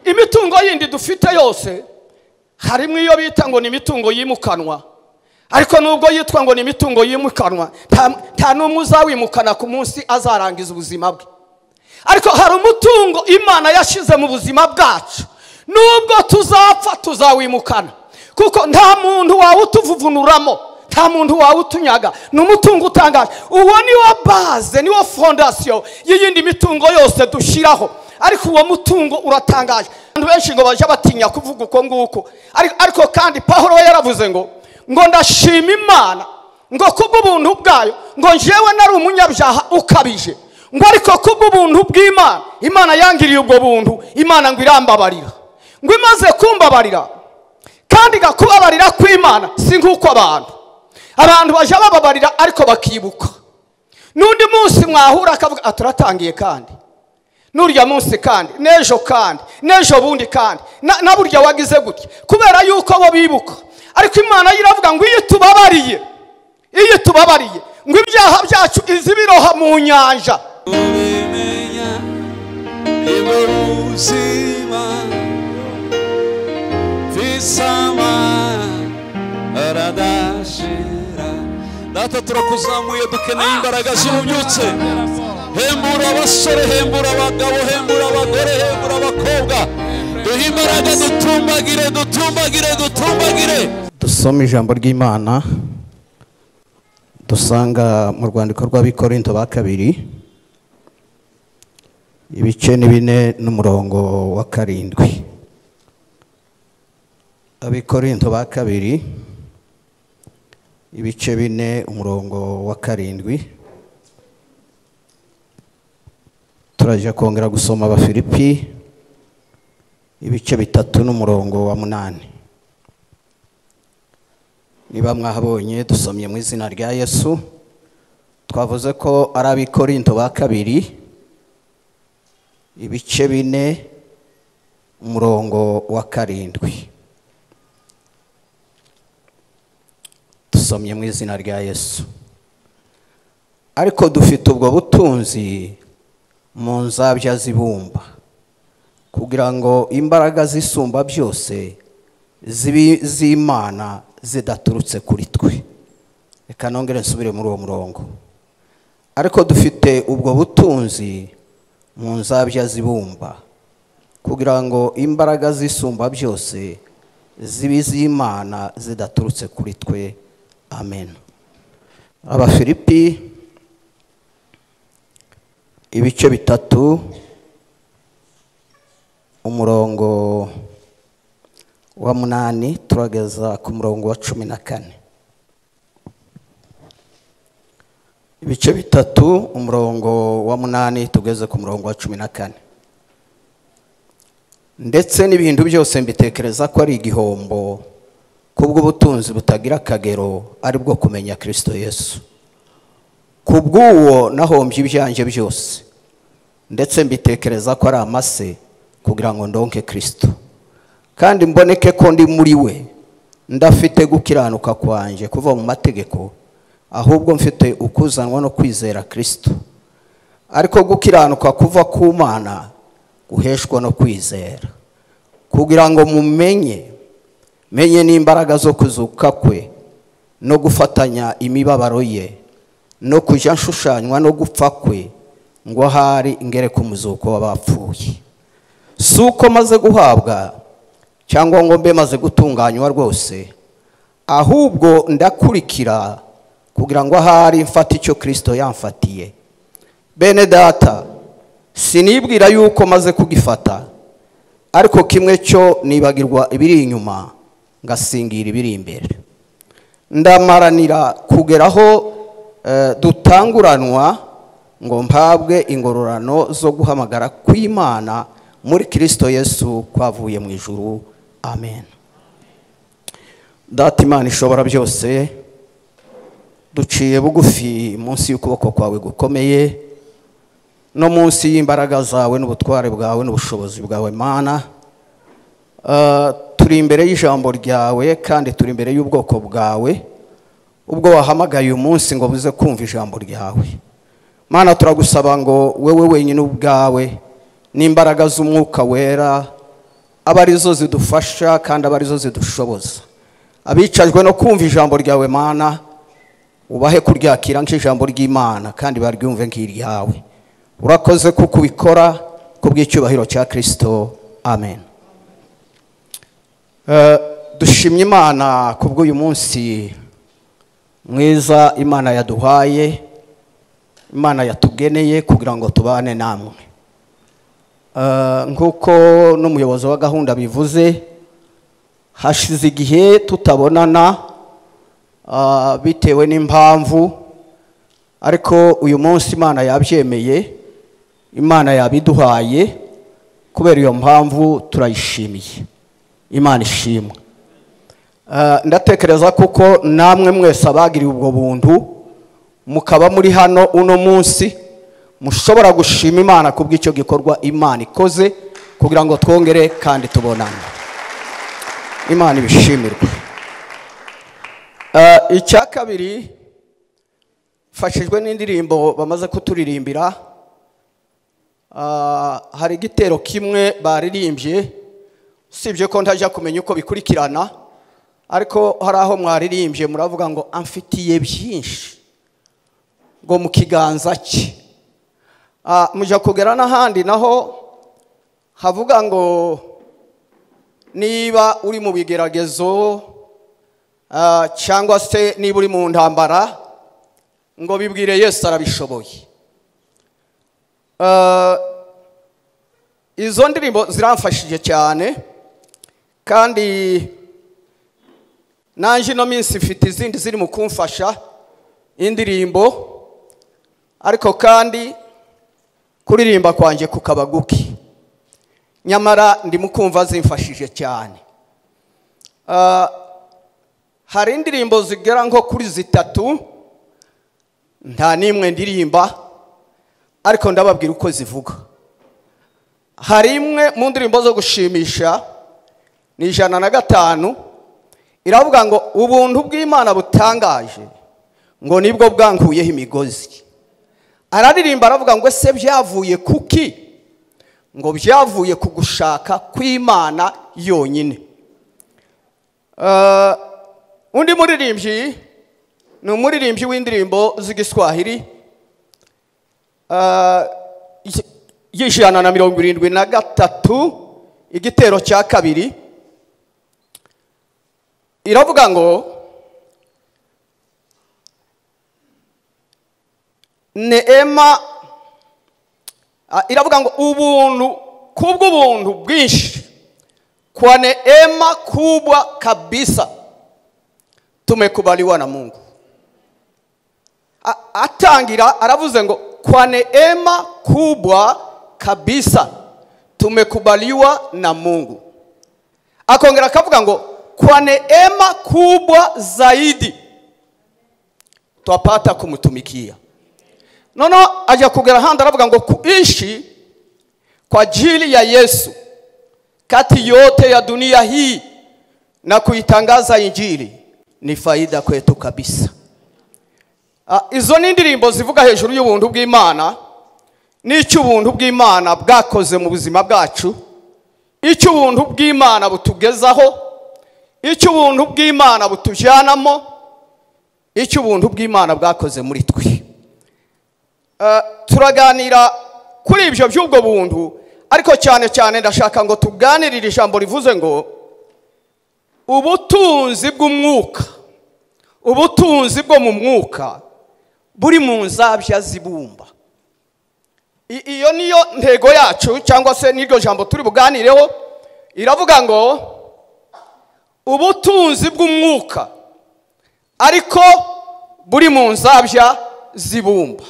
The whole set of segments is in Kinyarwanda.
imitungo yindi dufite yose harimo iyo bita ngo ni imitungo yimukanwa, ariko nubwo yitwa ngo ni imitungo yimukanwa nta n'umwe uzawimukana ku munsi azarangiza ubuzima bwe. Ariko hari umutungo Imana yashize mu buzima bwacu, nubwo tuzapfa tuzawimukana, kuko nta muntu wawutuvuvunuramo, nta muntu wawutunyaga. Ni umutungo utangaje. Uwo ni wa base, ni wa fondation y'iyindi mitungo yose dushiraho. Ariko uwo mutungo uratangaje. Abantu benshi ngo baje batinya kuvuga uko nguko, ariko kandi Pawulo yaravuze ngo ndashima Imana ngo kubw'ubuntu bwayo, ngo jewe nari umunyabyaha ukabije, ngo ariko kubw'ubuntu bw'Imana, Imana yangiriye ubwo buntu, Imana ngo irambabarira. Ngo imaze kumbabarira kandi gakubabarira kw'Imana si nk'uko abantu baje bababarira ariko bakibuka. Nundi munsi mwahura akavuga aturatangiye kandi nurya munsi kandi nejo bundi kandi na burya wagize gutya, kubera yuko bo bibuka. Ariko Imana yiravuga ngo iyo tubabariye ngo ibyaha byacu izibiroha mu nyanja. Ubimenya ibuzima visama aradashira. Data turakuzamuye, dukeneye imbaraga z'ububyutse. Hembura abasore, hembura abagabo, hembura abagore, hembura abakobwa. Duhe imbaraga, dutumbagire. Dusome ijambo ry'Imana dusanga mu rwandiko rw'Abikorinto ba kabiri ibice 4 n'umurongo wa 7. Abikorinto ba kabiri ibice 4 umurongo wa 7. Turaje kongera gusoma Abafilipi ibice 3 n'umurongo wa 8. Niba mwahabonye dusomye mu izina rya Yesu. Twavuze ko ari Abikorinto ba kabiri ibice 4 umurongo wa 7. Dusomye mu izina rya Yesu. Ariko dufite ubwo butunzi mu nzabya zibumba, kugira ngo imbaraga zisumba byose z'Imana zidaturutse kuri twe. Reka nongere nsubire muri uwo murongo. Ariko dufite ubwo butunzi mu nzabya zibumba, kugira ngo imbaraga zisumba byose z'Imana zidaturutse kuri twe. Amen. Abafilipi ibice 3 umurongo wa 8 turageza ku murongo wa 14. Ibice 3 umurongo wa 8 tugeze ku murongo wa 14. Ndetse n'ibintu byose mbitekereza ko ari igihombo kubwo ubutunzi butagira akagero, ari bwo kumenya Kristo Yesu. Kubw'uwo nahombye ibyanjye byose, ndetse mbitekereza ko ari amase kugira ngo ndonke Kristo, kandi mboneke ko ndi muri we, ndafite gukiranuka kwanje kuva mu mategeko, ahubwo mfite ukuzanwa no kwizera Kristo. Ariko gukiranuka kuva ku Mana guheshwa no kwizera, kugira ngo menye n'imbaraga zo kuzuka kwe, no gufatanya imibabaro ye, no kujya nshushanywa no gupfa kwe, ngo ahari ngere ku muzuko w'abapfuye. Si uko maze guhabwa cyangwa ngo mbe maze gutunganywa rwose, ahubwo ndakurikira kugira ngo ahari mfate icyo Kristo yamfatiye. Bene data, sinibwira yuko maze kugifata, ariko kimwe cyo nibagirwa ibiri inyuma, ngasingira ibiri imbere. Ndamaranira kugeraho dutanguranwa, ngo mpabwe ingororano zo guhamagara kw'Imana muri Kristo Yesu kwavuye mu ijuru. Amen. Data Imana ishobora byose, duciye bugufi munsi y'ukuboko kwawe gukomeye, no munsi y'imbaraga zawe n'ubutware bwawe n'ubushobozi bwawe Mana. Turi imbere y'ijambo ryawe kandi turi imbere y'ubwoko bwawe, ubwo wahamagaye umunsi ngo buze kumva ijambo ryawe. Mana, turagusaba ngo wewe wenyine ubwawe n'imbaraga z'Umwuka wera aba arizo zidufasha kandi aba arizo zidushoboza. Abicajwe no kumva ijambo ryawe Mana, ubahe kuryakira nk'ijambo ry'Imana kandi baryumve nk'iryawe. Urakoze kuko ubikora kubw'icyubahiro cya Kristo. Amen. Dushimye Imana kubw'uyu munsi mwiza Imana yaduhaye, Imana yatugeneye kugira ngo tubane namwe. Nkuko n'umuyobozi wa gahunda bivuze, hashize igihe tutabonana bitewe n'impamvu, ariko uyu munsi Imana yabyemeye, Imana yabiduhaye, kubera iyo mpamvu turayishimiye. Imana ishimwe. Ndatekereza kuko namwe mwese abagiriye ubwo buntu mukaba muri hano uno munsi, mushobora gushima Imana kubw'icyo gikorwa Imana ikoze kugira ngo twongere kandi tubonane. Imana ibishimirwe. Icya kabiri, fashijwe n'indirimbo bamaze kuturirimbira. Hari igitero kimwe baririmbye, sibye ko ntajya kumenya uko bikurikirana, ariko hari aho mwaririmbye muravuga ngo amfitiye byinshi ngo mu kiganza cye. Mujya kugera n'ahandi naho havuga ngo niba uri mu bigeragezo cyangwa se niba uri mu ntambara ngo bibwire Yesu arabishoboye. Izo ndirimbo ziramfashije cyane, kandi nanjye no minsi mfite izindi ziri mu kumfasha indirimbo, ariko kandi kuririmba kwanjye kukaba guki, nyamara ndi mukumva zimfashije cyane. Hari indirimbo zigera nko kuri 3 nta nimwe ndirimba, ariko ndababwira uko zivuga. Hari imwe mu ndirimbo zo gushimisha ni 105, iravuga ngo ubuntu bw'Imana butangaje ngo nibwo bwankuyeho imigozi. Araririmba aravuga ngo ese byavuye kuki? Ngo byavuye ku gushaka kw'Imana yonyine. Undi muririmbyi ni umuririmbyi w'indirimbo z'igiswahili, y'173 igitero cya kabiri, iravuga ngo neema, iravuga ngo ubuntu kubw'ubuntu bwinshi, kwa neema kubwa kabisa tumekubaliwa na Mungu. Atangira aravuze ngo kwa neema kubwa kabisa tumekubaliwa na Mungu. Akongera akavuga ngo kwa neema kubwa zaidi twapata kumtumikia. Nono aja kugera handa aravuga ngo kuishi kwa ajili ya Yesu kati yote ya dunia hii na kuitangaza injili ni faida kwetu kabisa. Izo ni indirimbo zivuga hejuru y'ubuntu bw'Imana, n'icyo ubuntu bw'Imana bwakoze mu buzima bwacu, icyo ubuntu bw'Imana butugezaho, icyo ubuntu bw'Imana butujyanamo, icyo ubuntu bw'Imana bwakoze muri twe. Turaganira kuri ibyo by'ubwo buntu, ariko cyane cyane ndashaka ngo tuganirire ijambo rivuze ngo ubutunzi bw'umwuka, ubutunzi bwo mu mwuka buri mu nzabya zibumba. Iyo niyo ntego yacu, cyangwa se n'iryo jambo turi buganireho. Iravuga ngo ubutunzi bw'umwuka ariko buri mu nzabya zibumba.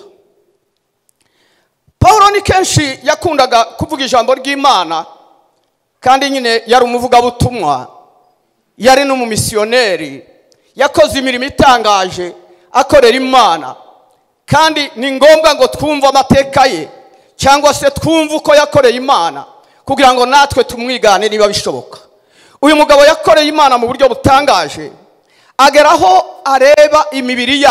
Paulo ni kenshi yakundaga kuvuga ijambo ry'Imana, kandi nyine yari umuvugabutumwa, yari n'umumisiyoneri, yakoze imirimo itangaje akorera Imana, kandi ni ngombwa ngo twumve amateka ye cyangwa se twumve uko yakoreye Imana kugira ngo natwe tumwigane niba bishoboka. Uyu mugabo yakoreye Imana mu buryo butangaje, ageraho areba imibiri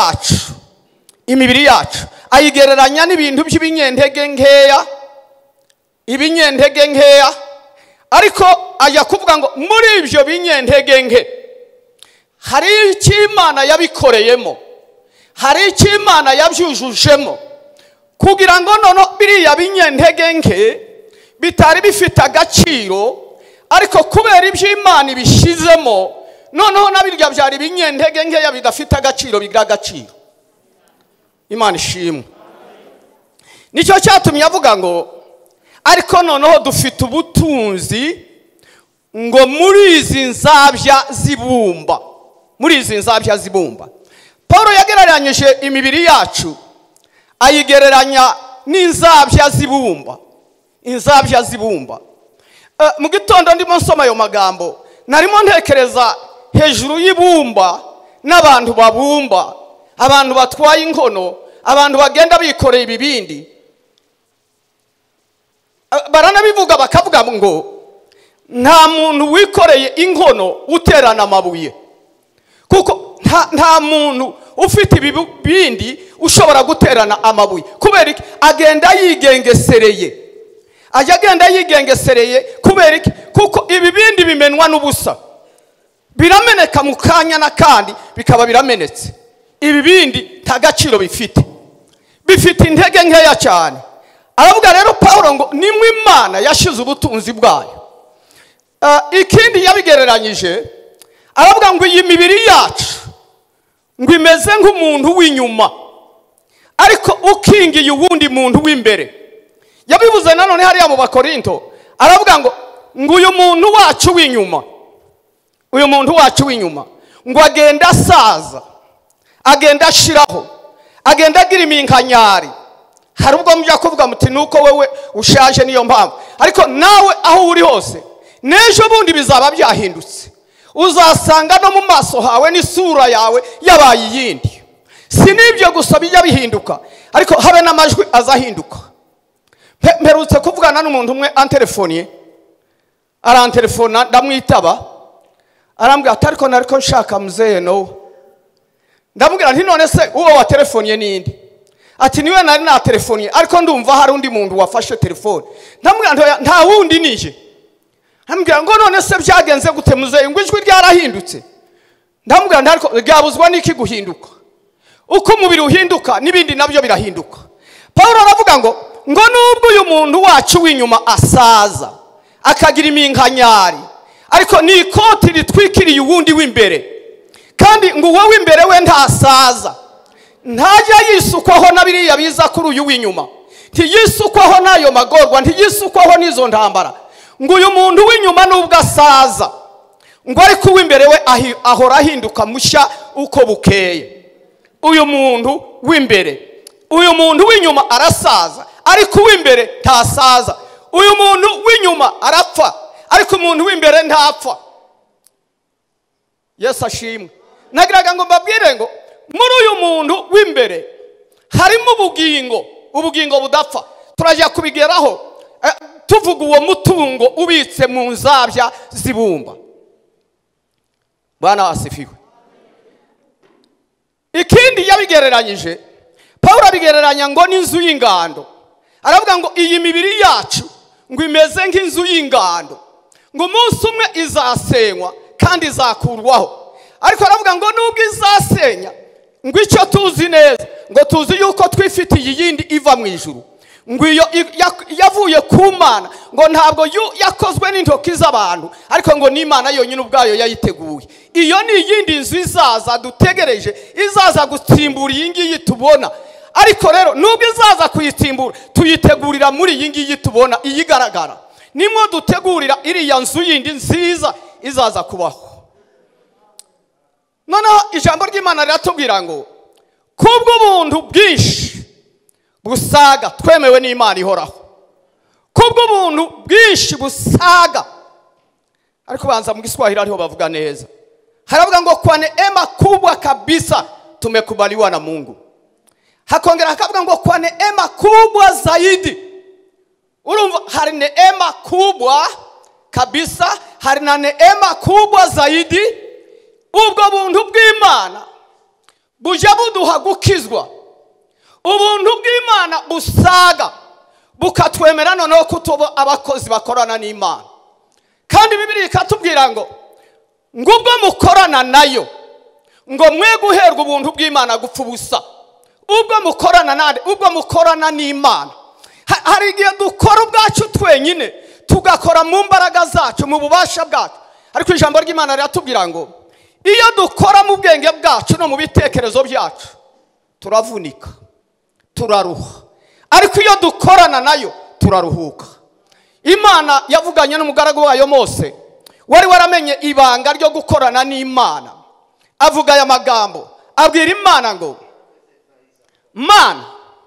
yacu ayigereranya n'ibintu by'ibinyentege nkeya, ariko ajya kuvuga ngo muri ibyo binyentege nke hari icyo Imana yabikoreyemo, hari icyo Imana yabyujujemo, kugira ngo none biriya binyentege nke bitari bifite agaciro, ariko kubera ibyo Imana ibishyizemo noneho nabirya byari binyentege nke bidafite agaciro bigira agaciro. Imana ishimwe. Nicyo cyatumye avuga ngo ariko noneho dufite ubutunzi ngo muri izi nzabya zibumba, muri izi nzabya zibumba. Paulo yagereranyije imibiri yacu ayigereranya n'inzabya zibumba, inzabya zibumba. Mu gitondo ndimo nsoma ayo magambo narimo ntekereza hejuru y'ibumba n'abantu babumba, abantu batwaye inkono, abantu bagenda bikoreye ibibindi. Baranabivuga bakavuga ngo nta muntu wikoreye inkono uterana amabuye, kuko nta muntu ufite ibibindi ushobora guterana amabuye. Kubera iki? Agenda yigengesereye, ajya agenda yigengesereye. Kubera iki? Kuko ibibindi bimenwa n'ubusa, birameneka mu kanya na kandi bikaba biramenetse. Ibibindi nta gaciro bifite, bifite intege nkeya cyane. Aravuga rero Paulo ngo nimwe Imana yashize ubutunzi bwayo. Ikindi yabigereranyije aravuga ngo iyi mibiri yacu ngo imeze nk'umuntu w'inyuma ariko ukingiye uwundi muntu w'imbere. Yabivuze nanone hariya mu Bakorinto aravuga ngo uyu muntu wacu w'inyuma, uyu muntu wacu w'inyuma ngo agenda asaza, agenda ashiraho, agenda agira iminkanyari. Hari ubwo mujya kuvuga muti nuko wewe ushaje niyo mpamvu, ariko nawe aho uri hose n'ejo bundi bizaba byahindutse. Uzasanga no mu maso hawe n'isura yawe yabaye iyindi. Si nibyo gusa bijya bihinduka, ariko habe n'amajwi azahinduka. Mperutse kuvugana n'umuntu umwe antelefoniye, arantelefona ndamwitaba, arambwira ati ariko nariko nshaka muzeye no. Ndamubwira nti none se uwo wa telefoniye nindi? Ati niwe nari na telefoniye ariko ndumva hari undi muntu wafashe telefone. Ndamubwira nta wundi nije. Ndamubwira ngo none se byagenze gute muzeye ngo ijwi ryarahindutse? Ndamubwira nti ariko ryabuzwa n'iki guhinduka? Uko umubiri uhinduka n'ibindi nabyo birahinduka. Paulo aravuga ngo nubwo uyu muntu wacu w'inyuma asaza akagira iminkanyari, ariko ni ikoti ritwikiriye uwundi w'imbere. Kandi ngo uwo w'imbere we ntasaza, ntajya yisukwaho na biriya biza kuri uyu w'inyuma, ntiyisukwaho n'ayo magorwa, ntiyisukwaho n'izo ntambara. Ngo uyu muntu w'inyuma nubwo asaza, ngo ariko uw'imbere we ahora ahinduka mushya uko bukeye. Uyu muntu w'imbere, uyu muntu w'inyuma arasaza ariko uw'imbere ntasaza. Uyu muntu w'inyuma arapfa ariko umuntu w'imbere ntapfa. Yesu ashimwe. Nagiraga ngo mbabwire ngo muri uyu muntu w'imbere harimo ubugingo budapfa. Turajya kubigeraho tuvuga uwo mutungo ubitse mu nzabya zibumba. Bwana asifiwe. Ikindi yabigereranyije Paulo abigereranya ngo n'inzu y'ingando. Aravuga ngo iyi mibiri yacu ngo imeze nk'inzu y'ingando, ngo umunsi umwe izasenywa kandi izakurwaho. Ariko aravuga ngo nubwo izasenya, ngo icyo tuzi neza, ngo tuzi yuko twifitiye iyindi iva mu ijuru. Ngo iyo yavuye ku Mana, ngo ntabwo yakozwe n'intoki z'abantu, ariko ngo n'Imana yonyine ubwayo yayiteguye. Iyo ni iyindi nzu izaza dutegereje, izaza gutsimbura iyi ngiyi tubona. Ariko rero nubwo izaza kuyitsimbura, tuyitegurira muri iyi ngiyi tubona, iyigaragara. Nimwo dutegurira iriya nzu yindi nziza izaza kubaho. Noneho ijambo ry'Imana riratubwira ngo kubwo ubuntu bwinshi busaga twemewe n'Imana ihoraho. Kubwo ubuntu bwinshi busaga, ariko banza mu Kiswahili ariho bavuga neza. Haravuga ngo kwa neema kubwa kabisa tumekubaliwa na Mungu. Hakongera hakavuga ngo kwa neema kubwa zaidi. Urumva hari neema kubwa kabisa, hari na neema kubwa zaidi. Ubwo buntu bw'Imana bujya buduha gukizwa. Ubuntu bw'Imana busaga bukatwemera noneho kutuba abakozi bakorana n'Imana. kandi Bibiliya ikatubwira ngo ubwo mukorana nayo ngo mwe guherwa ubuntu bw'Imana gupfa ubusa. Ubwo mukorana nande? Ubwo mukorana n'Imana. Hari igihe dukora ubwacu twenyine, tugakora mu mbaraga zacu, mu bubasha bwacu, ariko ijambo ry'Imana riratubwira ngo iyo dukora mu bwenge bwacu no mu bitekerezo byacu turavunika, turaruha, ariko iyo dukorana nayo turaruhuka. Imana yavuganye n'umugaragu wayo Mose, wari waramenye ibanga ryo gukorana n'Imana. Avuga aya magambo, abwira Imana ngo Mana,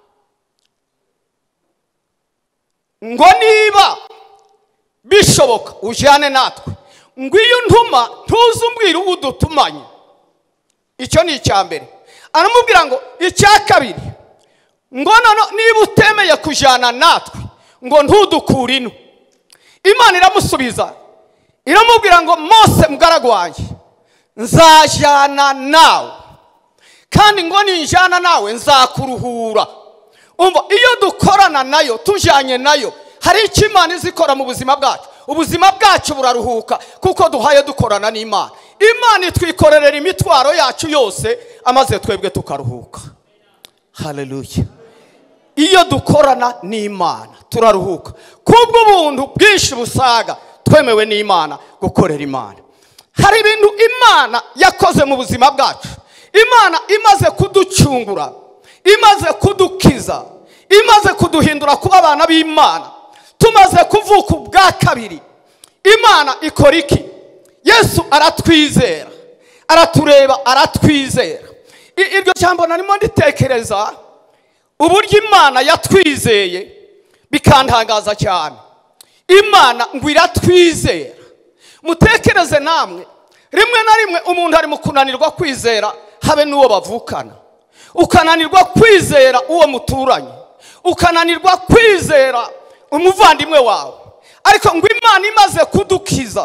ngo niba bishoboka ujyane natwe, ngo iyo ntuma ntuzumbwire uwo dutumanye. Icyo ni icya mbere. Aramubwira ngo icya kabiri, ngo niba utemeye kujyana natwe, ngo ntudukure ino. Imana iramusubiza iramubwira ngo Mose mugaragu wanjye, nzajyana nawe, kandi ngo ninjyana nawe nzakuruhura. Umva, iyo dukorana nayo, tujyanye nayo, hari icyo Imana izikora mu buzima bwacu. Ubuzima bwacu buraruhuka kuko duhaye dukorana n'Imana. Imana itwikorerera imitwaro yacu yose, amaze twebwe tukaruhuka. Haleluya. Iyo dukorana n'Imana turaruhuka kubwo ubuntu bwinshi busaga twemewe n'Imana gukorera Imana. Hari ibintu Imana yakoze mu buzima bwacu. Imana imaze kuducungura, imaze kudukiza, imaze kuduhindura kuba abana b'Imana, tumaze kuvuka ubwa kabiri. Imana ikora iki? Yesu aratwizera, aratureba, aratwizera. Iryo jambo narimo nditekereza uburyo Imana yatwizeye bikantangaza cyane. Imana ngo iratwizera. Mutekereze namwe, rimwe na rimwe umuntu ari mu kunanirwa kwizera habe n'uwo bavukana, ukananirwa kwizera uwo muturanye, ukananirwa kwizera umuvandimwe wawe. Ariko ngo Imana imaze kudukiza,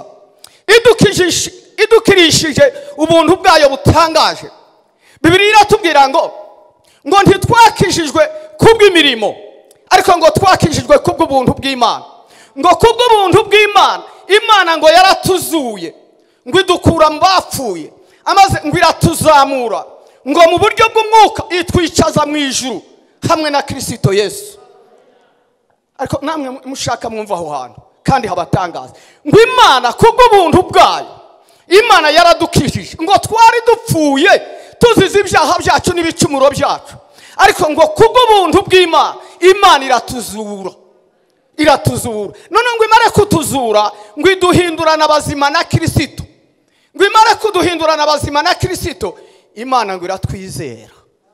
idukirishije ubuntu bwayo butangaje. Bibiliya iratubwira ngo ntitwakijijwe kubw'imirimo, ariko ngo twakijijwe kubw'ubuntu bw'Imana. Ngo kubw'ubuntu bw'Imana, Imana ngo yaratuzuye, ngo idukura mu bapfuye, amaze ngo iratuzamura, ngo mu buryo bw'umwuka itwicaza mu ijuru hamwe na Kristo Yesu. Ariko namwe mushaka mwumva aho hantu kandi habatangaza ngo Imana kubw'ubuntu bwayo, Imana yaradukijije. Ngo twari dupfuye tuzize ibyaha byacu n'ibicumuro byacu, ariko ngo kubw'ubuntu bw'Imana, Imana iratuzura, iratuzura. None ngo imare kutuzura, ngo iduhindurana abazima na Kristo. Ngo imare kuduhindurana abazima na Kristo, Imana ngo iratwizera.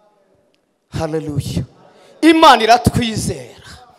Haleluya. Imana iratwizera.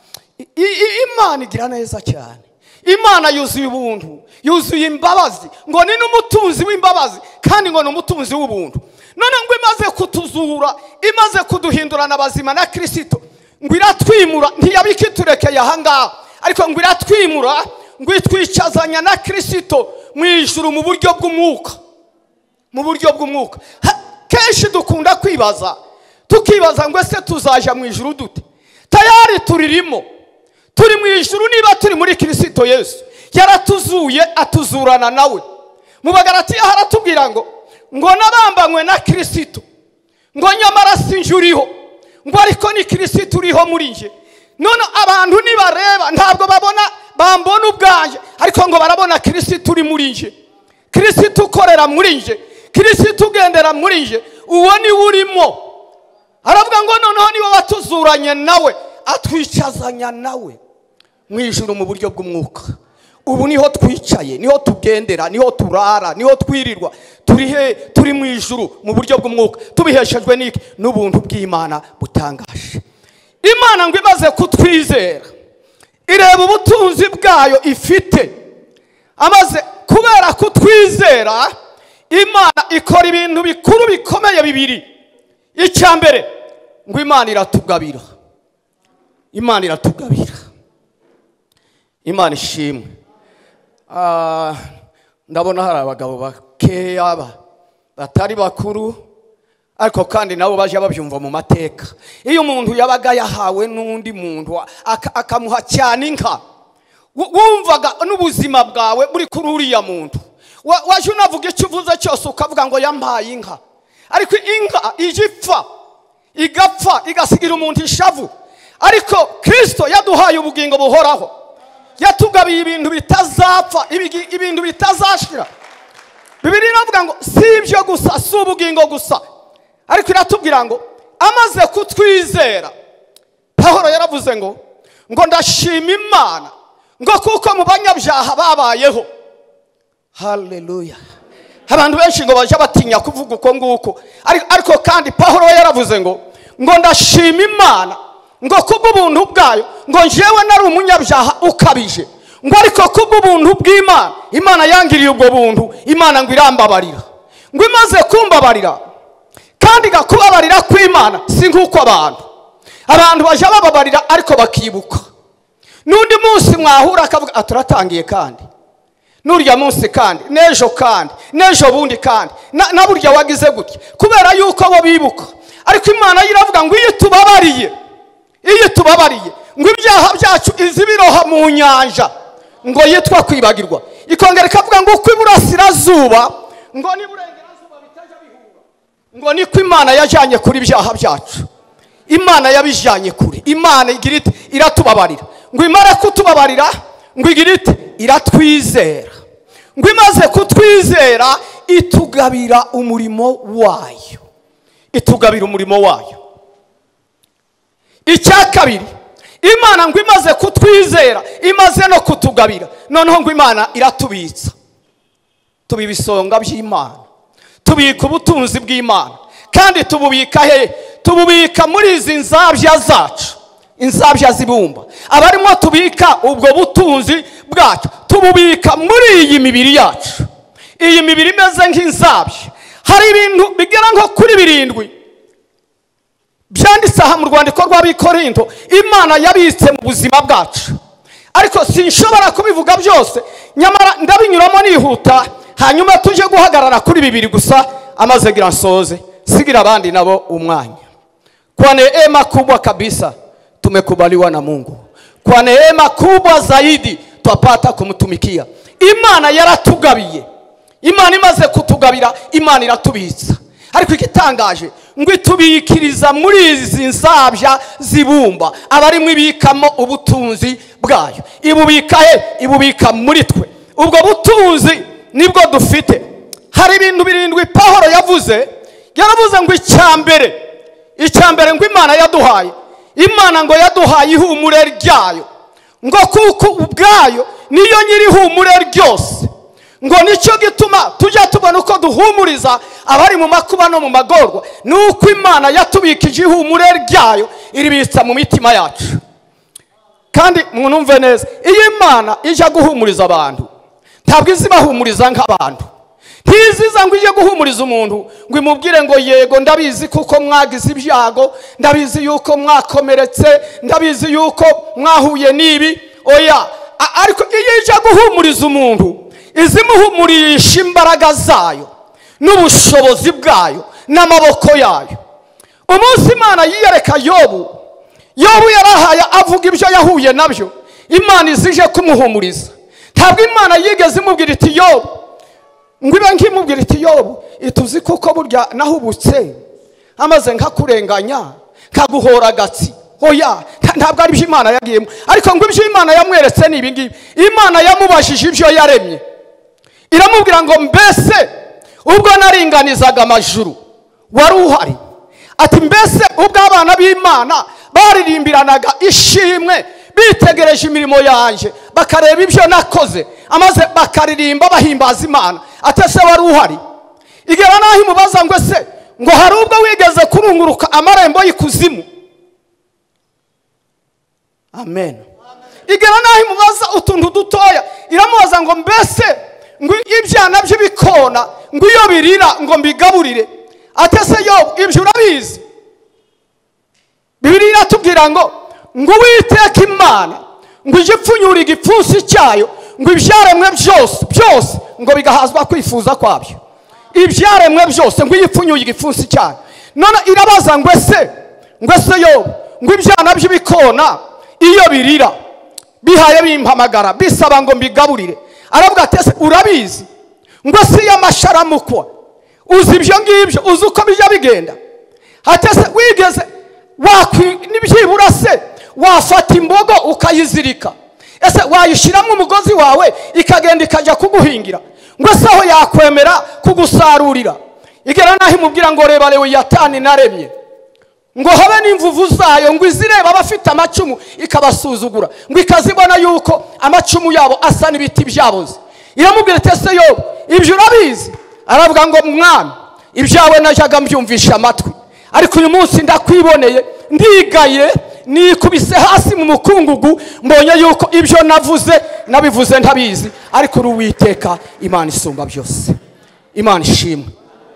Imana igira neza cyane. Imana yuzuye ubuntu, yuzuye imbabazi, ngo ni n'umutunzi w'imbabazi, kandi ngo ni umutunzi w'ubuntu. None ngo imaze kutuzura, imaze kuduhindurana abazima na Kristo, ngo iratwimura. Ntiyabikiturekeye aha ngaha, ariko ngo iratwimura, ngo itwicazanya na Kristo mu ijuru mu buryo bw'umwuka. Mu buryo bw'umwuka. Kenshi dukunda kwibaza, tukibaza ngo ese tuzaja mu ijuru dute? Tayari turirimo, turi mu ijuru niba turi muri Kristo Yesu. Yaratuzuye, atuzurana nawe. Mu Bagalatiya haratubwira ngo nabambanywe na Kristo, ngo nyamara sinjye uriho, ngo ariko ni Kristo uriho muri nje. None abantu nibareba ntabwo bambona ubwanjye, ariko ngo barabona Kristo uri muri nje, Kristo ukorera muri nje, Kristo ugendera muri nje. Uwo ni urimo. Aravuga ngo noneho niwe watuzuranye nawe, atwicazanya nawe mu ijuru mu buryo bw'umwuka. Ubu niho twicaye, niho tugendera, niho turara, niho twirirwa. Turi mu ijuru mu buryo bw'umwuka, tubiheshejwe n'iki? N'ubuntu bw'Imana butangaje. Imana ngo imaze kutwizera, ireba ubutunzi bwayo ifite, amaze kubera kutwizera, Imana ikora ibintu bikuru bikomeye bibiri. Icya mbere, ngo Imana iratugabira. Imana iratugabira. Imana ishimwe. Ndabona hari abagabo bakeya batari bakuru, ariko kandi nabo baje babyumva mu mateka. Iyo umuntu yabaga yahawe n'undi muntu akamuha cyane inka, wumvaga n'ubuzima bwawe buri kuri uriya muntu, waje unavuga icyo uvuze cyose ukavuga ngo yampaye inka, ariko inka ije ipfa igapfa igasigira umuntu ishavu, ariko Kristo yaduhaye ubugingo buhoraho, yatugabiye ibintu bitazapfa, ibintu bitazashira. Bibiliya iravuga ngo si ibyo gusa, si ubugingo gusa, ariko iratubwira ngo amaze kutwizera, Pawulo yaravuze ngo ndashima Imana ngo kuko mu banyabyaha babayeho. Haleluya. Abantu benshi ngo baje batinya kuvuga uko nguko, ariko kandi Pawulo yaravuze ngo ndashima Imana ngo kubw'ubuntu bwayo ngo njyewe nari umunyabyaha ukabije, ngo ariko kubw'ubuntu bw'Imana, Imana yangiriye ubwo buntu, Imana ngo irambabarira, ngo imaze kumbabarira kandi gakubabarira kw'Imana si nk'uko abantu baje bababarira ariko bakibuka. N'undi munsi mwahura akavuga aturatangiye kandi n'urya munsi kandi n'ejo kandi n'ejo bundi kandi na burya wagize gutya, kubera yuko bo bibuka. Ariko Imana iravuga ngo iyo tubabariye ngo ibyaha byacu izibiroha mu nyanja ngo yitwa kwibagirwa, ikongera ikavuga ngo uko iburasirazuba ngo n'iburengerazuba bitajya bihura, ngo niko Imana yajyanye kuri ibyaha byacu. Imana yabijyanye kure, Imana igira iti iratubabarira, ngo imara kutubabarira ngo igira iti iratwizera, ngo imaze kutwizera itugabira umurimo wayo, Icya kabiri, Imana ngo imaze kutwizera, imaze no kutugabira, noneho ngo Imana iratubitsa. Tubiba isonga by'Imana, tubika ubutunzi bw'Imana, kandi tububika he? Tububika muri izi nzabya zacu, inzabya zibumba. Abarimo tubika ubwo butunzi bwacu, tububika muri iyi mibiri yacu. Iyi mibiri imeze nk'inzabya, hari ibintu bigera nko kuri 7 byanditse aha mu rwandiko rw'Abikorinto Imana yabitse mu buzima bwacu, ariko sinshobora kubivuga byose, nyamara ndabinyuramo nihuta, hanyuma tuje guhagarara kuri 2 gusa, amaze gira nsoze sigira abandi nabo umwanya. Kwa neema kubwa kabisa tumekubaliwa na Mungu, kwa neema kubwa zaidi twapata kumtumikia. Imana yaratugabiye, Imana imaze kutugabira, Imana iratubitsa. Ariko igitangaje ngo itubikiriza muri izi nzabya zibumba, abarimo ibikamo ubutunzi bwayo. Ibubika he? Ibubika muri twe. Ubwo butunzi nibwo dufite. Hari ibintu 7 Pawulo yaravuze ngo icyambere ngo Imana yaduhaye, Imana ngo yaduhaye ihumure ryayo, ngo kuko ubwayo niyo nyiri ihumure ryose, ngo nicyo gituma tujya tubona uko duhumuriza abari mu makuba no mu magorwa, nuko Imana yatubikije ihumure ryayo iribitsa mu mitima yacu. Kandi mwumve neza, iyo Imana ije guhumuriza abantu ntabwo izibahumuriza nk'abantu. Ntiziza ngo ije guhumuriza umuntu ngo imubwire ngo yego ndabizi kuko mwagize ibyago, ndabizi yuko mwakomeretse, ndabizi yuko mwahuye nibi. Oya, ariko iyo ije guhumuriza umuntu izimuhumurisha imbaraga zayo n'ubushobozi bwayo n'amaboko yayo. Umunsi Imana yiyereka Yobu yarahaye avuga ibyo yahuye nabyo, Imana izije kumuhumuriza. Ntabwo Imana yigeze imubwira iti Yobu, ngo ibe nkimubwira iti Yobu ituzi kuko burya nahubutse amaze nkakurenganya kaguhora gatsi. Oya, ntabwo ari byo Imana yagiyemo. Ariko ngo ibyo Imana yamweretse ni ibingibi. Imana yamubashije ibyo yaremye, iramubwira ngo mbese ubwo naringanizaga amajuru wari uhari? Ati mbese ubwo abana b'Imana baririmbiranaga ishimwe bitegereje imirimo yanjye, bakareba ibyo nakoze, amaze bakaririmba bahimbaza Imana, atese wari uhari? Igera naho imubaza ngo se ngo hari ubwo wigeze kurunguruka amarembo y'ikuzimu? Amen. Igera naho imubaza utuntu dutoya, iramubaza ngo mbese ngo ibyana by'ibikona ngo iyo birira ngo mbigaburire? Atese yo ibyo urabizi? Bibiliya iratubwira ngo Uwiteka Imana ngo igipfunyura igipfunsi cyayo, ngo ibyaremwe byose ngo bigahazwa kwifuza kwabyo. Ibyaremwe byose ngo igipfunyura igipfunsi cyayo. None irabaza ngo ese yo ngo ibyana by'ibikona iyo birira bihaye bimpamagara bisaba ngo mbigaburire. Aravuga ati ese urabizi ngo si y'amasharamukwa, uzi ibyo ngibyo, uzi uko bijya bigenda. Ati ese wigeze nibyibura se wafata imbogo ukayizirika, ese wayishiramo umugozi wawe ikagenda ikajya kuguhingira, ngo se aho yakwemera kugusarurira? Igera naho imubwira ngo reba Lewiyatani naremye, ngo habe n'imvuvu zayo, ngo izireba abafite amacumu ikabasuzugura, ngo ikazibona yuko amacumu yabo asa n'ibiti byaboze. Iramubwira ati ese yo ibyo urabizi? Aravuga ngo mwami, ibyawe najyaga mbyumvisha amatwi, ariko uyu munsi ndakwiboneye, ndigaye nikubise hasi mu mukungugu, mbonye yuko ibyo nabivuze ntabizi, ariko uri Uwiteka Imana isumba byose. Imana ishimwe.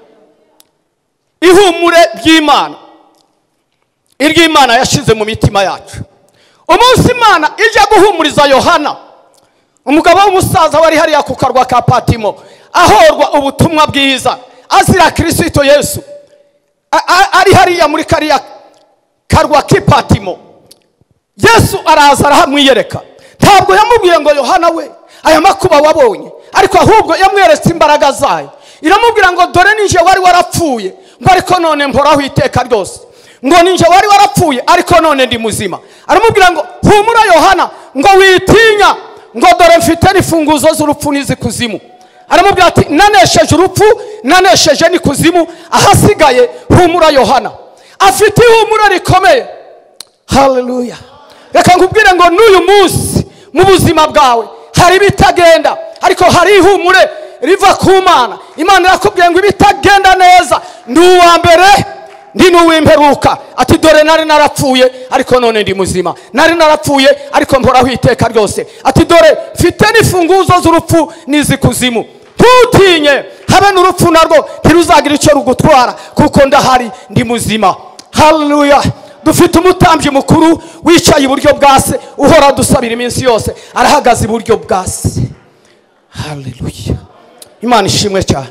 Ihumure ry'Imana, iry'Imana yashize mu mitima yacu. Umunsi Imana ijya guhumuriza Yohana, umugabo w'umusaza wari hariya ku karwa ka Patimo, ahorwa ubutumwa bwiza azira Kristo Yesu, ari hariya muri kariya karwa k'Ipatimo. Yesu araza arahamwiyereka. Ntabwo yamubwiye ngo Yohana we aya makuba wabonye, ariko ahubwo yamweretse imbaraga zayo. Iramubwira ngo dore ninje wari warapfuye, ngo ariko none mporaho iteka ryose, ngo ninje wari warapfuye ariko none ndi muzima. Aramubwira ngo humura Yohana, ngo witinya, ngo dore mfite n'ifunguzo z'urupfu n'izikuzimu. Aramubwira ati nanesheje urupfu, nanesheje n'ikuzimu, ahasigaye humura Yohana. Afite ihumura rikomeye. Haleluya. Reka nkubwire ngo n'uyu munsi mu buzima bwawe hari bitagenda, ariko hari ihumure riva ku Mana. Imana irakubwiye ngo ibitagenda neza ndi uwa mbere, ndi n'uw'imperuka. Ati dore nari narapfuye ariko none ndi muzima, nari narapfuye ariko mporaho iteka ryose. Ati dore mfite n'ifunguzo z'urupfu n'izikuzimu. Ntutinye, habe n'urupfu narwo ntiruzagira icyo rugutwara, kuko ndahari ndi muzima. Haleluya. Dufite umutambyi mukuru wicaye iburyo bwa se, uhora dusabira iminsi yose, arahagaze iburyo bwa se. Haleluya. Imana ishimwe cyane.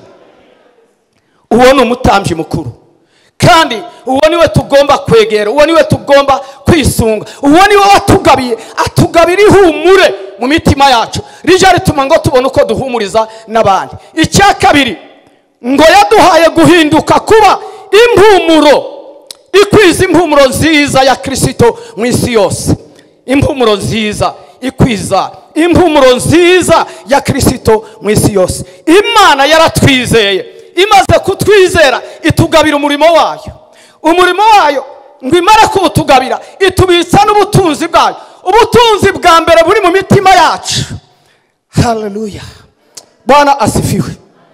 Uwo ni umutambyi mukuru, kandi uwo niwe tugomba kwegera, uwo niwe tugomba kwisunga, uwo niwe watugabiye, atugabira ihumure mu mitima yacu rije rituma ngo tubone uko duhumuriza n'abandi. Icya kabiri, ngo yaduhaye guhinduka kuba impumuro, ikwiza impumuro nziza ya Kristo mu isi yose. Impumuro nziza, ikwiza impumuro nziza ya Kristo mu isi yose. Imana yaratwizeye, imaze kutwizera itugabira umurimo wayo. Umurimo wayo ngo imara kuwutugabira itubitsa n'ubutunzi bwayo, ubutunzi bwa mbere buri mu mitima yacu. Haleluya. Bwana asifiwe.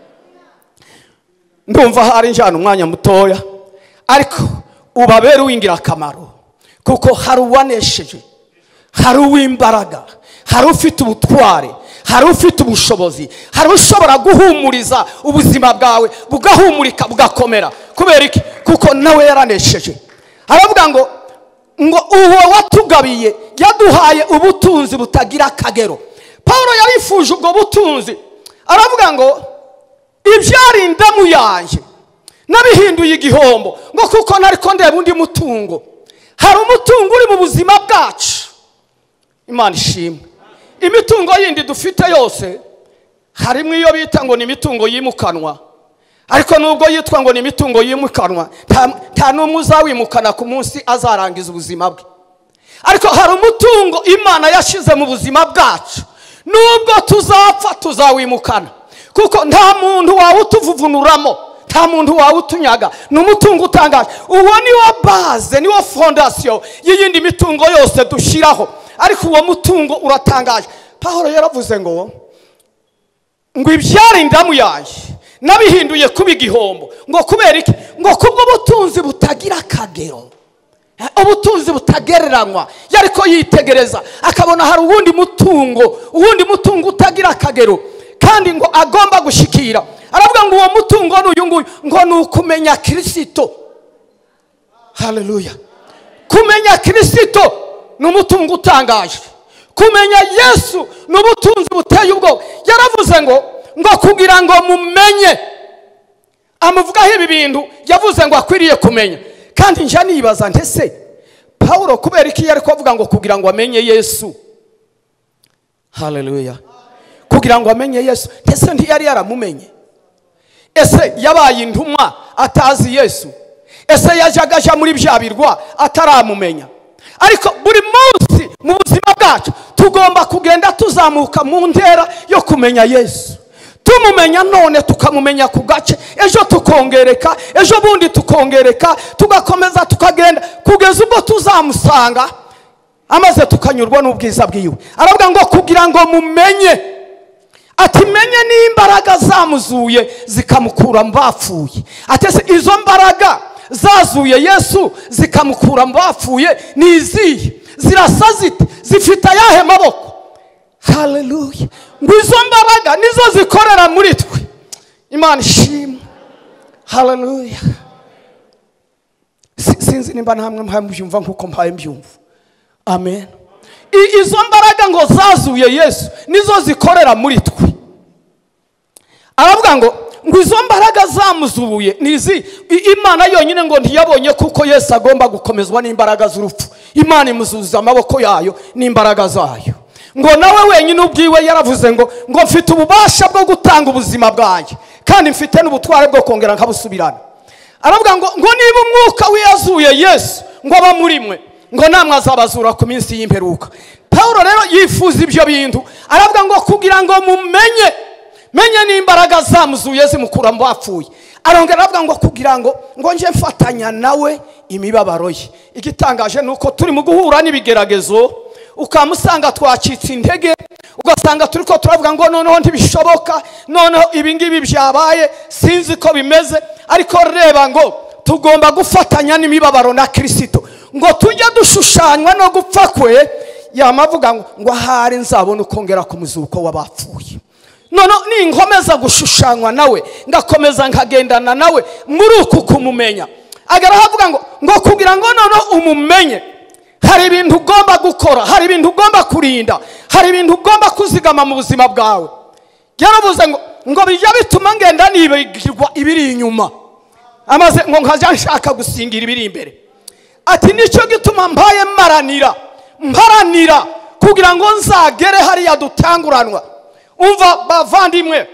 Ndumva hari njana umwanya mutoya, ariko ubabere w'ingirakamaro, kuko hari uwanesheje, hari uw'imbaraga, hari ufite ubutware, hari ufite ubushobozi, hari ushobora guhumuriza ubuzima bwawe bugahumurika bugakomera. Kubera iki? Kuko nawe yaranesheje. Aravuga ngo uwo watugabiye yaduhaye ubutunzi butagira akagero. Paulo yarifuje ubwo butunzi, aravuga ngo ibyari indamu yanjye nabihinduye igihombo, ngo kuko nariko ndeba undi mutungo. Hari umutungo uri mu buzima bwacu. Imana ishimwe. Imitungo yindi dufite yose harimo iyo bita ngo ni imitungo yimukanwa, ariko nubwo yitwa ngo ni imitungo yimukanwa, nta n'umwe uzawimukana ku munsi azarangiza ubuzima bwe. Ariko hari umutungo Imana yashize mu buzima bwacu, nubwo tuzapfa tuzawimukana, kuko nta muntu wawe utuvuvunuramo, nta muntu wawe utunyaga. Ni umutungo utangaje. Uwo niwo base, niwo fondation y'iyindi mitungo yose dushiraho, ariko uwo mutungo uratangaje. Paulo yaravuze ngo ibyari indamu yanjye nabihinduye kuba igihombo. Ngo kubera iki? Ngo kubwo ubutunzi butagira akagero, ubutunzi butagereranywa. Yariko yitegereza akabona hari uwundi mutungo utagira akagero, kandi ngo agomba gushikira. Aravuga ngo uwo mutungo n'uyu nguyu ngo ni ukumenya Kristo. Haleluya. Kumenya Kristo ni umutungo utangaje. Kumenya Yesu ni ubutunzi buteye ubwoba. Yaravuze ngo kugira ngo mumenye, amuvugaho ibi bintu yavuze ngo akwiriye kumenya. Kandi nje nibaza ntese Paulo kubera iki yari kuvuga ngo kugira ngo amenye Yesu? Haleluya. Kugira ngo amenye Yesu. Ese ntiyari yaramumenye? Ese yabaye intumwa atazi Yesu? Ese yajagaja muri bya birwa ataramumenya? Ariko buri munsi mu buzima bwacu tugomba kugenda tuzamuka mu ntera yo kumenya Yesu. Tumumenya none tukamumenya ku gace, ejo tukongereka, ejo bundi tukongereka, tugakomeza tukagenda kugeza ubwo tuzamusanga amaze tukanyurwa n'ubwiza bwiwe. Aravuga ngo kugira ngo mumenye, ati menye n'imbaraga zamuzuye zikamukura mu bapfuye. Ati izo mbaraga zazuye Yesu zikamukura mu bapfuye ni izihe? Zirasa zite? Zifite ayahe maboko? Haleluya. Ngo izo mbaraga nizo zikorera muri twe. Imana ishimwe. Haleluya. Sinzi nimba namwe mbyumva nkuko mbaye mbyumva. Amen. Izo mbaraga ngo zazuye Yesu nizo zikorera muri twe. Aravuga ngo izo mbaraga zamuzuye nizi Imana yonyine ngo ntiyabonye kuko Yesu agomba gukomezwa n'imbaraga z'urupfu. Imana imuzuza amaboko yayo n'imbaraga zayo. Ngo nawe wenyine ubwiwe yaravuze ngo mfite ububasha bwo gutanga ubuzima bwanjye kandi mfite n'ubutware bwo kongera nkabusubirana. Aravuga ngo niba umwuka wiyazuye Yesu ngo aba muri mwe, ngo namwe azabazura ku minsi yimperuka. Paulo rero yifuza ibyo bintu. Aravuga ngo kugira ngo menye n'imbaraga zamuzuye zimukura mu bapfuye. Arongera aravuga ngo kugira ngo nje mfatanya nawe imibabaro ye. Igitangaje nuko turi mu guhura n'ibigeragezo, ukamusanga twacitse intege, ugasanga turiko turavuga ngo noneho ntibishoboka, noneho ibingibi byabaye sinzi ko bimeze. Ariko reba ngo tugomba gufatanya n'imibabaro na Kristo, ngo tujye dushushanywa no gupfa kwe. Yamavuga ngo ahari nzabona ukongera ku muzuko w'abapfuye. Nono ninkomeza gushushanywa nawe, ngakomeza nkagendana nawe muri uku kumumenya. Agarahavuga ngo kugira ngo nono umumenye, hari ibintu ugomba gukora, hari ibintu ugomba kurinda, hari ibintu ugomba kuzigama mu buzima bwawe. Yaravuze ngo bijya bituma ngenda nibagirwa ibiri inyuma, amaze ngo nkaja nshaka gusingira ibiri imbere. Ati nicyo gituma mbaye mparanira kugira ngo nzagere hariya dutanguranwa. Umva bavandimwe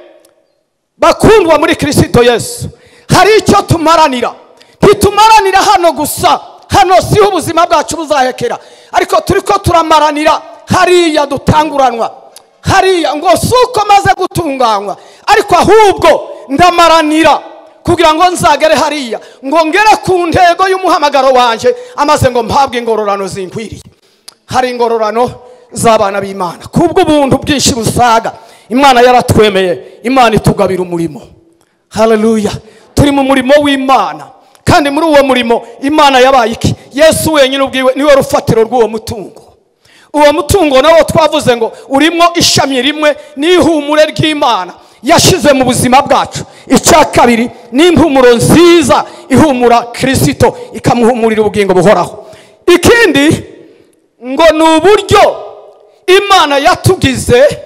bakundwa muri Kristo Yesu, hari icyo tumaranira. Ntitumaranira hano gusa, hano si ubuzima bwacu buzahekera, ariko turiko turamaranira hariya dutanguranwa. Hariya ngo suko maze gutunganywa, ariko ahubwo ndamaranira kugira ngo nzagere hariya, ngo ngere ku ntego y'umuhamagaro wanje, amaze ngo mpabwe ingororano zinkwiriye. Hari ingororano z'abana b'Imana kubwo buntu bwinshi busaga. Imana yaratwemeye, Imana itugabira umurimo. Haleluya. Turi mu murimo w'Imana, kandi muri uwo murimo Imana yabaye iki? Yesu wenyine ubwiwe niwe rufatiro rw'uwo mutungo. Uwo mutungo nawo twavuze ngo urimo ishami rimwe n'ihumure ry'Imana yashize mu buzima bwacu. Icya kabiri ni impumuro nziza ihumura Kristo, ikamuhumurira ubugingo buhoraho. Ikindi ngo ni uburyo Imana yatugize,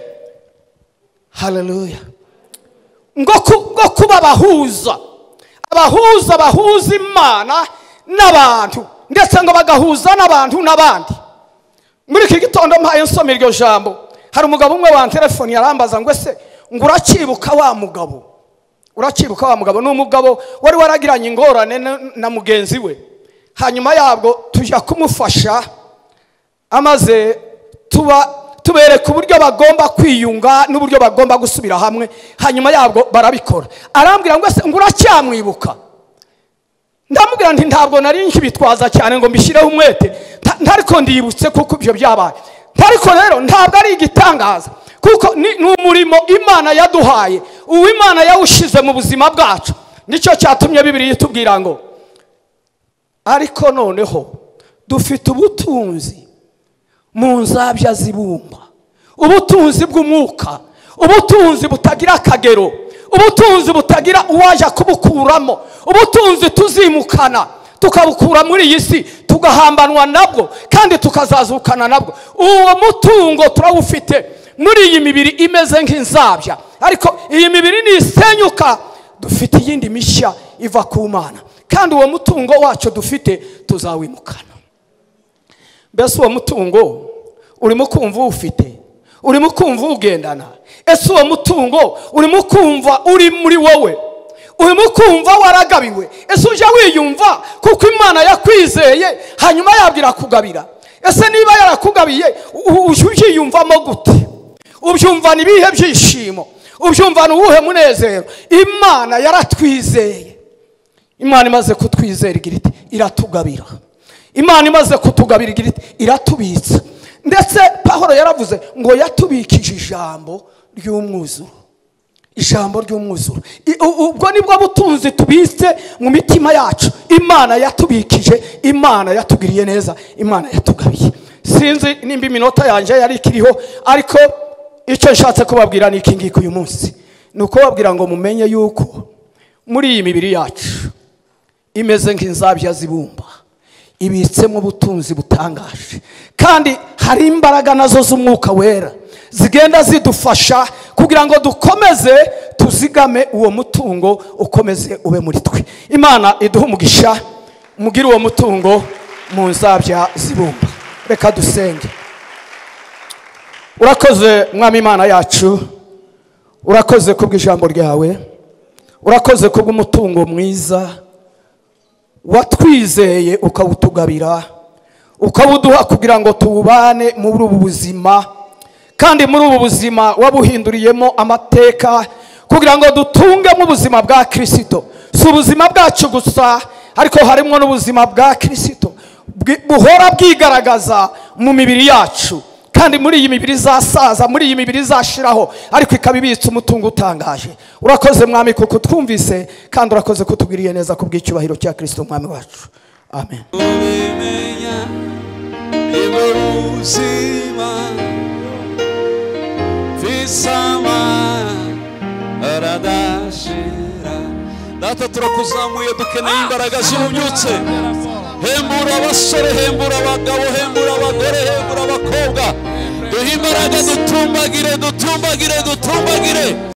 haleluya, ngo kuba abahuza Imana n'abantu, ndetse ngo bagahuza n'abantu n'abandi. Muri iki gitondo mpaye nsoma iryo jambo, hari umugabo umwe wa telefone yarambaza ngo ese ngo uracibuka wa mugabo? Uracibuka wa mugabo? Ni umugabo wari waragiranye ingorane na mugenzi we, hanyuma yabwo tujya kumufasha, amaze tubereka uburyo bagomba kwiyunga n'uburyo bagomba gusubira hamwe, hanyuma yabwo barabikora. Arambwira ngo ese ngo uracyamwibuka? Ndamubwira nti ntabwo nari nkibitwaza cyane ngo mbishireho umwete, ntariko ndibutse kuko ibyo byabaye. Ariko rero ntabwo ari igitangaza, kuko ni umurimo Imana yaduhaye, uwo Imana yawushize mu buzima bwacu. Nicyo cyatumye Bibiliya itubwira ngo ariko noneho dufite ubutunzi mu nzabya zibumba, ubutunzi bw'umwuka, ubutunzi butagira akagero, ubutunzi butagira uwaje kubukuramo, ubutunzi tuzimukana tukabukura muri iyi si, tugahambanwa nabwo kandi tukazazukana nabwo. Uwo mutungo turawufite muri iyi mibiri imeze nk'inzabya, ariko iyi mibiri nisenyuka dufite iyindi mishya iva ku Mana, kandi uwo mutungo wacu dufite tuzawimukana. Mbese uwo mutungo urimo kumva ufite urimo kumva ugendana? Ese uwo mutungo urimo kumva uri muri wowe? Urimo kumva waragabiwe? Ese uje wiyumva kuko Imana yakwizeye hanyuma yabwira kugabira? Ese niba yarakugabiye uje yumvamo gute? Ubyumva ni bihe byishimo? Ubyumva ni uwuhe munezero? Imana yaratwizeye. Imana imaze kutwizera igira iti iratugabira. Imana imaze kutugabira igira iti iratubitsa. Ndetse Pawulo yaravuze ngo yatubikije ijambo ry'umwuzuro. Ijambo ry'umwuzuro. Ubwo nibwo butunzi tubitse mu mitima yacu. Imana yatubikije, Imana yatugiriye neza, Imana yatugabiye. Sinzi nimba iminota yanje yari ikiriho, ariko icyo nshatse kubabwira ni iki ngiki uyu munsi. Nuko babwira ngo mumenye yuko muri iyi mibiri yacu imeze nk'inzabya zibumba, ibitsemo ubutunzi butangaje, kandi hari imbaraga nazo z'umwuka wera zigenda zidufasha kugira ngo dukomeze tuzigame uwo mutungo ukomeze ube muri twe. Imana iduha umugisha, mugire uwo mutungo mu nzabya zibumba. Reka dusenge. Urakoze Mwami Imana yacu, urakoze kubw'ijambo ryawe, urakoze kubw'umutungo mwiza watwizeye ukawutugabira, ukawuduha kugira ngo tuwubane muri ubu buzima, kandi muri ubu buzima wabuhinduriyemo amateka kugira ngo dutungemo ubuzima bwa Kristo. Si ubuzima bwacu gusa, ariko harimo n'ubuzima bwa Kristo buhora bwigaragaza mu mibiri yacu, kandi muri iyi mibiri zasaza, muri iyi mibiri zashiraho, ariko ikabibitsa umutungo utangaje. Urakoze Mwami kuko twumvise, kandi urakoze kutugiriye neza kubw'icyubahiro cya Kristo Mwami wacu. Amen. Data turakuzamuye, dukeneye imbaraga z'ububyutse. Hembura abasore, hembura abagabo, hembura abagore, hembura abakobwa. Duhe imbaraga, dutumbagire, dutumbagire, dutumbagire.